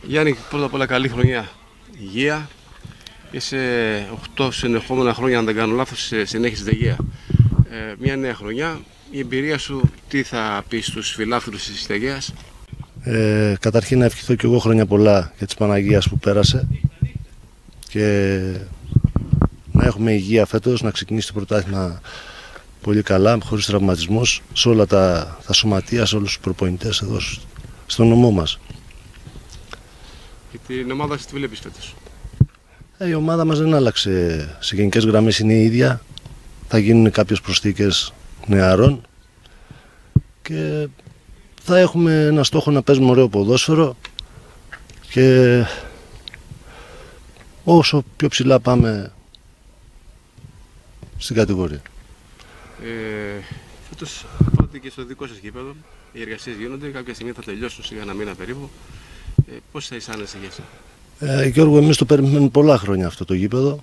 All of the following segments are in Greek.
Γιάννη, πρώτα απ' όλα καλή χρονιά. Υγεία. Είσαι 8 συνεχόμενα χρόνια, αν δεν κάνω λάθος, συνέχισε τη υγεία. Μια νέα χρονιά. Η εμπειρία σου, τι θα πει στους φιλάθλους της Αιγαίας? Καταρχήν να ευχηθώ και εγώ χρόνια πολλά για της Παναγίας που πέρασε και να έχουμε υγεία φέτος, να ξεκινήσει το πρωτάθλημα πολύ καλά, χωρίς τραυματισμούς, σε όλα τα σωματεία, σε όλους τους προπονητές εδώ στον νομό μας. Και την ομάδα σου τι βλέπεις φέτος? Η ομάδα μας δεν άλλαξε, σε γενικές γραμμές είναι η ίδια, θα γίνουν κάποιες προσθήκες νεαρών και θα έχουμε ένα στόχο να παίζουμε ωραίο ποδόσφαιρο και όσο πιο ψηλά πάμε στην κατηγορία. Φέτος πάτε και στο δικό σας γήπεδο, οι εργασίες γίνονται, κάποια στιγμή θα τελειώσουν σιγά ένα μήνα περίπου. Πώς θα αισθάνεσαι για εσένα? Γιώργο, εμείς το περιμένουμε πολλά χρόνια αυτό το γήπεδο.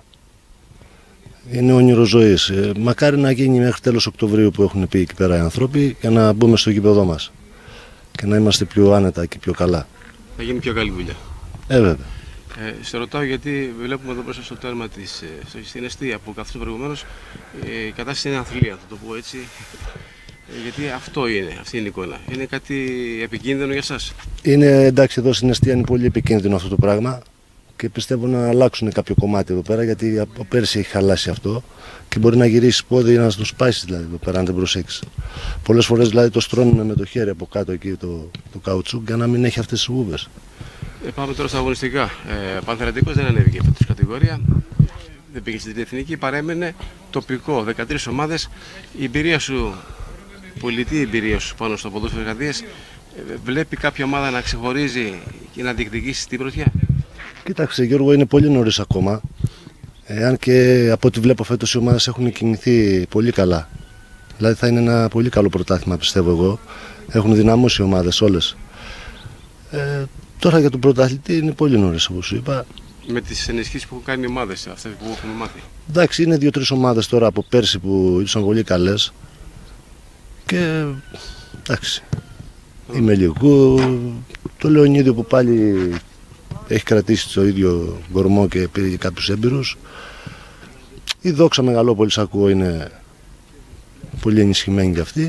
Είναι όνειρο ζωής. Μακάρι να γίνει μέχρι τέλος Οκτωβρίου που έχουν πει εκεί πέρα οι άνθρωποι για να μπούμε στο γήπεδό μας και να είμαστε πιο άνετα και πιο καλά. Θα γίνει πιο καλή δουλειά. Βέβαια. Σε ρωτάω γιατί βλέπουμε εδώ μπροστά στο τέρμα στην εστία που καθώς προηγουμένως η κατάσταση είναι αθλία, θα το πω έτσι. Γιατί αυτό είναι, αυτή είναι η εικόνα. Είναι κάτι επικίνδυνο για σας? Είναι, εντάξει, εδώ στην εστία είναι πολύ επικίνδυνο αυτό το πράγμα και πιστεύω να αλλάξουν κάποιο κομμάτι εδώ πέρα, γιατί από πέρσι έχει χαλάσει αυτό και μπορεί να γυρίσει πόδι να το σπάσει δηλαδή εδώ πέρα αν δεν προσέξει. Πολλές φορές δηλαδή το στρώνουν με το χέρι από κάτω εκεί το καουτσούκ για να μην έχει αυτές τις γούβες. Πάμε τώρα στα αγωνιστικά. Πανθεραντικός δεν ανέβηκε φέτος κατηγορία, δεν πήγε στην εθνική, παρέμενε τοπικό, 13 ομάδες. Η εμπειρία σου, πολιτική εμπειρία σου πάνω στο ποδόσφαιρο Αιγαίας, βλέπει κάποια ομάδα να ξεχωρίζει και να διεκδικήσει την πρωτιά? Κοίταξε Γιώργο, είναι πολύ νωρίς ακόμα. Αν και από ό,τι βλέπω φέτος οι ομάδες έχουν κινηθεί πολύ καλά. Δηλαδή θα είναι ένα πολύ καλό πρωτάθλημα πιστεύω εγώ. Έχουν δυναμώσει οι ομάδες όλες. Τώρα για τον πρωταθλητή είναι πολύ νωρίς όπως σου είπα. Με τις ενισχύσεις που έχουν κάνει οι ομάδες, αυτές που έχουμε μάθει. Εντάξει, είναι 2-3 ομάδες τώρα από πέρσι που ήσαν πολύ καλές. Και εντάξει, η Μελικού, το Λεωνίδιο που πάλι έχει κρατήσει το ίδιο κορμό και πήρε και κάποιους έμπειρους. Η Δόξα Μεγαλόπολης ακούω είναι πολύ ενισχυμένη κι αυτή.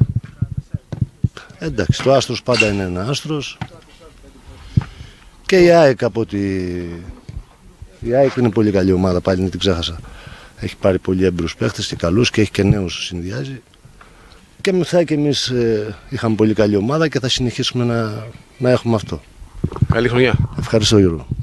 Εντάξει, το Άστρος πάντα είναι ένα Άστρος. Και η ΑΕΚ από ότι... Η ΑΕΚ είναι πολύ καλή ομάδα, πάλι δεν την ξέχασα. Έχει πάρει πολύ έμπειρους παίχτες και καλούς και έχει και νέους που συνδυάζει. Και μετά και εμείς είχαμε πολύ καλή ομάδα και θα συνεχίσουμε να έχουμε αυτό. Καλή χρονιά. Ευχαριστώ Γιώργο.